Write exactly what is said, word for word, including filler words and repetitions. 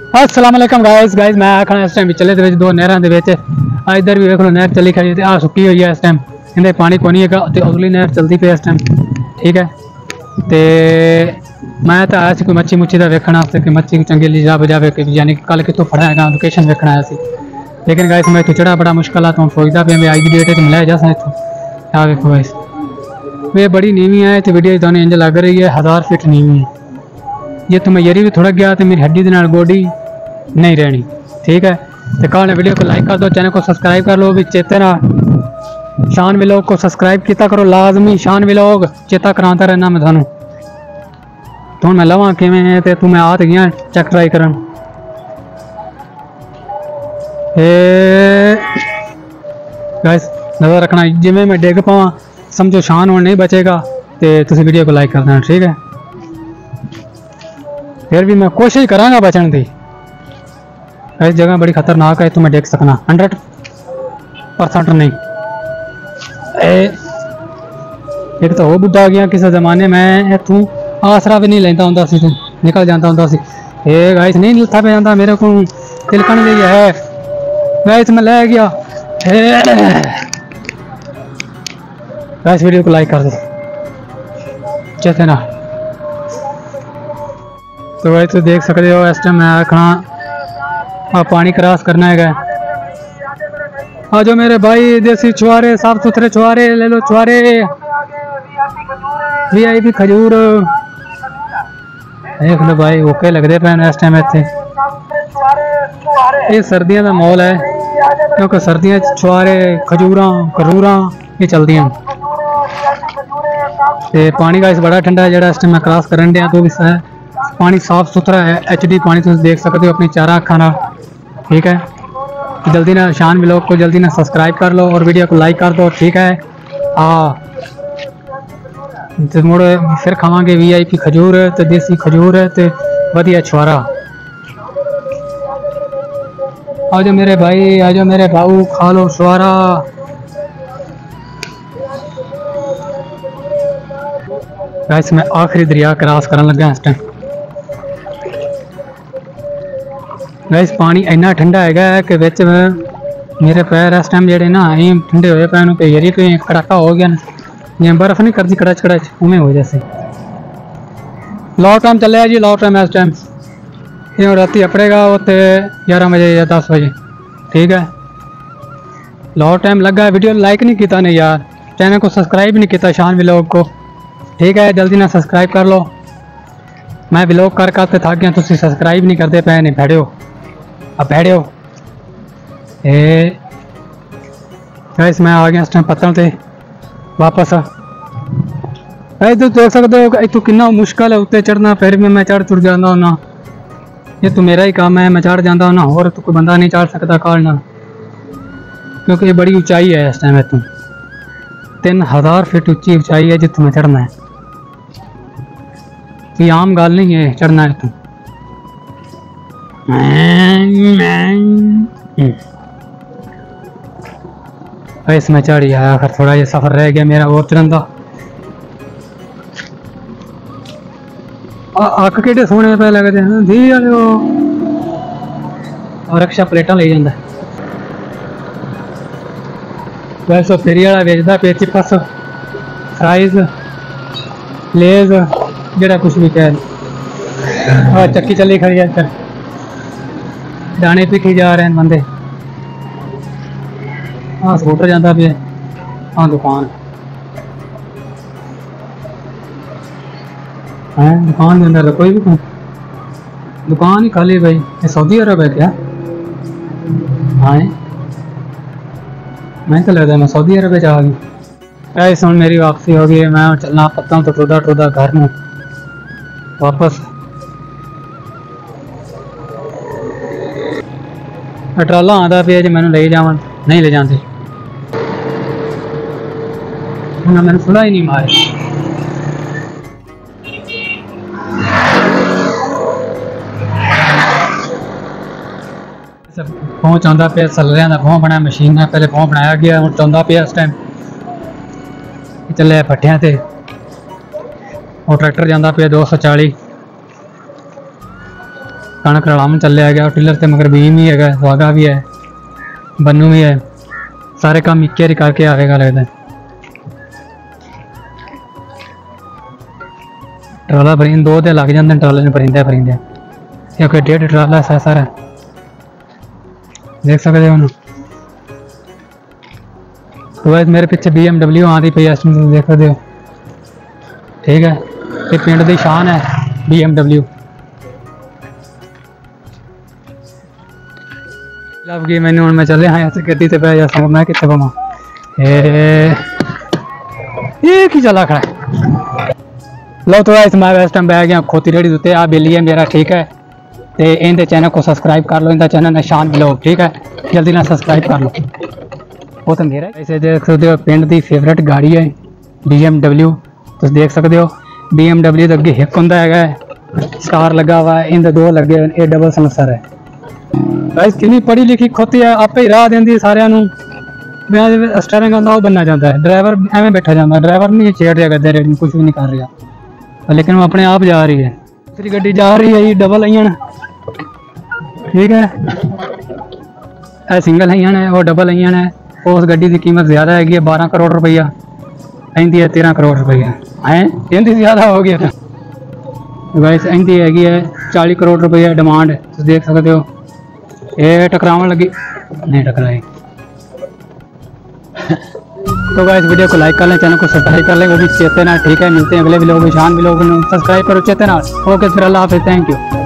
अस्सलाम वालेकुम guys guys मैं आखना इस टाइम चले दे दो नहरां दे विच आ इधर भी देख लो नहर चली खड़ी ते आ सुक्की हुई है इस टाइम इहदे पानी कोनी हैगा ते अगली नहर चलती पे इस टाइम ठीक है। ते मैं तो आया सी कोई मच्छी मुच्छी का वेखण वास्ते कि मच्छी चंगी ली जा बजावे कि यानी कल कितों फड़ा है लोकेशन वेखण आया सी लेकिन गाइस मैं इतों चढ़ा बड़ा मुश्किल आ तो सोचता पे मैं अज की डेट में लै जा इतों आ वेखो गाइस वे बड़ी नीवी है तो वीडियो तुम इंज लग रही है हज़ार फिट नीवी है ये तो मैं यरी भी थोड़ा गया तो मेरी हड्डी के नाल गोडी नहीं रहनी ठीक है। तो कल वीडियो को लाइक कर दो चैनल को सब्सक्राइब कर लो भी चेते ना शान व्लॉग को सब्सक्राइब किया करो लाजमी शान व्लॉग चेता कराता रहना मैं थानू तो मैं लवा किमें ते तू मैं आ तो गया चेक ट्राई करन गाइस नजर रखना जिमें मैं डिग पावा समझो शान और नहीं बचेगा तो तुम वीडियो को लाइक कर देना ठीक है। फिर भी मैं कोशिश करांगा बचने की इस जगह बड़ी खतरनाक है तो मैं देख सकना हंड्रेड परसेंट नहीं ए, एक तो वो बुढ़ा आ गया किसी जमाने में तू आसरा भी नहीं लेता होंदा सी तू निकल जाता होंदा सी ए गाइस नहीं लिखा पे जाता मेरे को तिलकन गई है गाइस मैं ले गया गाइस वीडियो को लाइक कर दो चेते ना तो भाई तो देख सकते हो इस टाइम मैं आखना पानी क्रॉस करना है आ जो मेरे भाई देसी छुआरे साफ सुथरे छुआरे ले लो छुआरे वी आई पी खजूर देख लो भाई ओके लगते पे इस टाइम इतने ये सर्दियों का माहौल है क्योंकि सर्दियों छुआरे खजूर करूर ये चलदियां ते पानी का इस बड़ा ठंडा है जो इस टाइम मैं क्रॉस करन दिया तो भी पानी साफ सुथरा है एच डी पानी तुम देख सकते हो अपनी चारा अखा ना ठीक है। तो जल्दी ना शान व्लॉग को जल्दी ना सब्सक्राइब कर लो और वीडियो को लाइक कर दो ठीक है। हाँ तो मुड़ फिर खावांगे वी आई पी खजूर तो देसी खजूर तो वधिया छुआरा आ जाओ मेरे भाई आ जाओ मेरे भाऊ खा लो छुआरा गाइस मैं आखिरी दरिया क्रॉस करन लगा इस टाइम गाइस पानी इन्ना ठंडा है कि बिच मेरे पैर इस टाइम जेडे ना ठंडे हुए पैन पे यरी कोई कड़ाका हो गया ना जिਵੇਂ बर्फ नहीं करती कड़ाच कड़ाच उमें हो जैसे लॉ टाइम चले जी लॉ टाइम इस टाइम ये राती अपड़ेगा वो तो ग्यारह बजे या दस बजे ठीक है। लॉ टाइम लगा वीडियो लाइक नहीं किया नहीं यार चैनल को सब्सक्राइब नहीं किया शान व्लॉग को ठीक है जल्दी ना सब्सक्राइब कर लो मैं व्लॉग कर करते थक गया तुम सब्सक्राइब नहीं करते पे नहीं बैठे हो अब बैठे हो ए गाइस मैं आ गया इस टाइम पत्तल से वापस भाई तो देख सकते हो इतों कितना मुश्किल है उत्ते चढ़ना फिर भी मैं चढ़ चुड़ जाता होना ये तो मेरा ही काम है मैं चढ़ जाता होना और तो कोई बंदा नहीं चढ़ सकता कालना क्योंकि ये बड़ी ऊंचाई है इस टाइम इतों तीन हज़ार फीट ऊंची ऊंचाई है जितों मैं चढ़ना है ये आम गल नहीं है चढ़ना है इतों इसमें चढ़ी आया आखिर थोड़ा ये सफर रह गया मेरा और चढ़न का अक के सोने पे लगते हैं धी और रक्षा प्लेटा ले जाता वैसे फेरी वाला बेचता पे चिप्स फ्राइज लेज जरा कुछ भी कह चक्की चली खड़ी है दाने पिखी जा रहे हैं बंदे हाँ स्कूटर जाता पे हाँ दुकान है दुकान के अंदर कोई भी दुकान ही खाली भाई ये सऊदी अरब है क्या हाँ मैं तो लगता है मैं सऊदी अरब जा गई ऐसे हूँ मेरी वापसी हो गई मैं चलना पत्ता हूँ तो टोदा टोदा घर में वापस ट्राला आता पे जो मैंने ले जावा नहीं ले जाते उन्हें मैंने सुना ही नहीं मारे पहुँच आता पे सलरिया का भौं बनाया मशीन में पहले भौं बनाया गया हूँ चाहता पे इस टाइम चले भट्ठिया से और ट्रैक्टर जाता पे दो सौ चाली कणक रलावन चल गया टिलर से, मगर बीम ही है, सुहागा भी है, बन्नू भी है, सारे काम इक्के ही करके आएगा लगता है। ट्राला भरी दो तो लग जाते ट्राले में भरींदे भरींदे, या कोई डेढ़ ट्राला है सारा, देख सकते हो। तो वैसे मेरे पीछे बी एम डब्ल्यू आती पई इस टाइम, देख सकते हो। ठीक है, ये पिंड की शान है बी एम डब्ल्यू। लब गई मैंने हूँ, मैं चले हाँ ऐसे गड्डी से बह जा सकूँ, मैं कितने पवा एक ही चला खड़ा है। लो तो इस मैं इस टाइम बह गया खोती रेडी उत्ते, आ बेली है मेरा। ठीक है, तो इनके चैनल को सब्सक्राइब कर लो, इनका चैनल निशान ब्लॉग। ठीक है, जल्दी ना सब्सक्राइब कर लो। वो तो मेरा ऐसे देख सकते हो पिंड की फेवरेट गाड़ी है बी एम डब्ल्यू। तुम देख सकते हो बी एम डब्ल्यू अगे हिक होंगे है, स्टार लगा हुआ है, इन दो लगे, ये डबल सलसर है। गाइस कितनी पढ़ी लिखी खोती है, आपे ही राह देंदी सारिਆਂ ਨੂੰ। मैं स्टीयरिंग आंदा वो बनना चाहता है, ड्राइवर एवं बैठा जाता, ड्राइवर नहीं छेड़ रहा गद्दे रेड, कुछ भी नहीं कर रहा, लेकिन वो अपने आप जा रही है। दूसरी गड्डी जा रही है ये डबल इंजन। ठीक है, यह सिंगल इंजन है, वो डबल इंजन है। उस गड्डी की कीमत ज़्यादा हैगी, बारह करोड़ रुपया, इनकी है तेरह करोड़ रुपया है, इनकी ज़्यादा हो गया था। वैसे इनकी हैगी है चालीस करोड़ रुपया डिमांड, तुम देख सकते हो। ये टकरावन लगी, नहीं टकराई। तो गाइस वीडियो को लाइक कर लें, चैनल को सब्सक्राइब कर लें, वो भी चेते ना। ठीक है, मिलते हैं अगले व्लॉग में, शान व्लॉग में, सब्सक्राइब करो चेते ना। ओके फिर अल्लाह हाफिज़, थैंक यू।